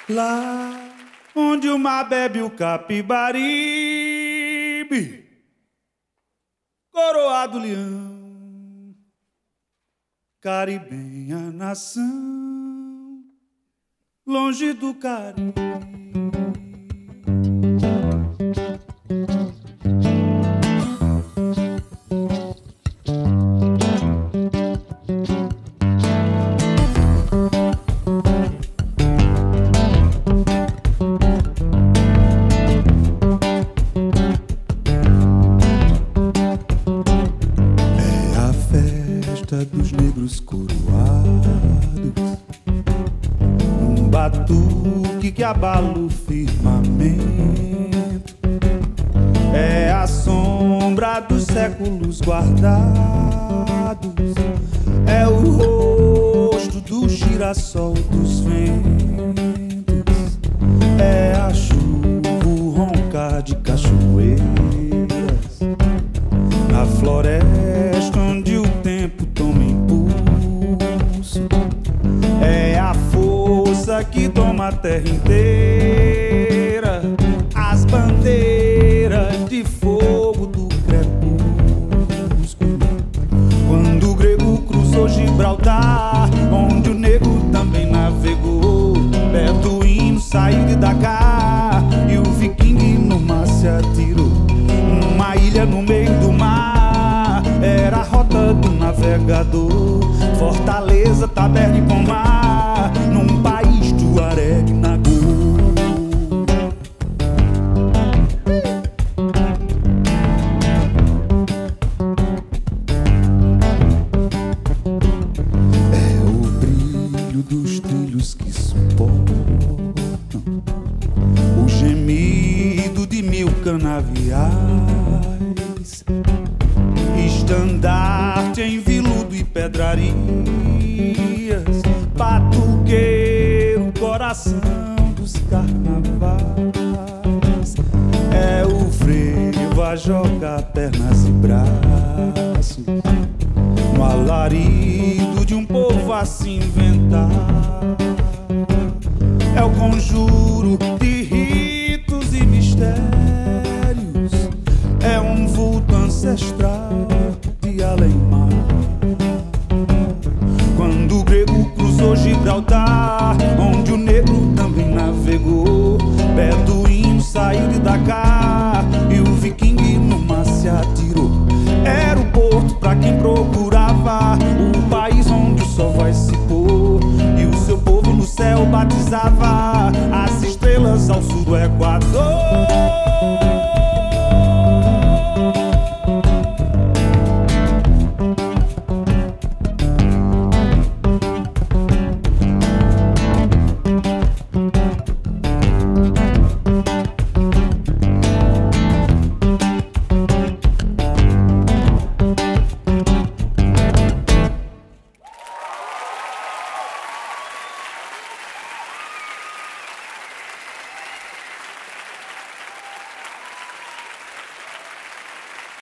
Lá onde o mar bebe o Capibaribe, coroado leão, caribenha nação, longe do Caribe. Dos negros coroados, um batuque que abala o firmamento, é a sombra dos séculos guardados, é o rosto do girassol dos ventos, é a chuva, o roncar de cachoeiras na floresta onde o tempo toma impulso, é a força que toma a terra inteira, as bandeiras de fogo do crepúsculo. Quando o grego cruzou Gibraltar, onde o negro também navegou, Beduíno saiu de Dakar e o viking no mar se atirou. Uma ilha no meio do mar era a rota do navegador, Fortaleza, Taberna e Pomar, num país tuareg nagô. É o brilho dos trilhos que suportam o gemido de 1000 canaviais, estandarte em viludo e pedrarias, batuqueiro, coração dos carnavais. É o frevo a jogar pernas e braços no alarido de um povo a se inventar. É o conjuro de ritos e mistérios, é um vulto ancestral de além-mar. Quando o grego cruzou Gibraltar,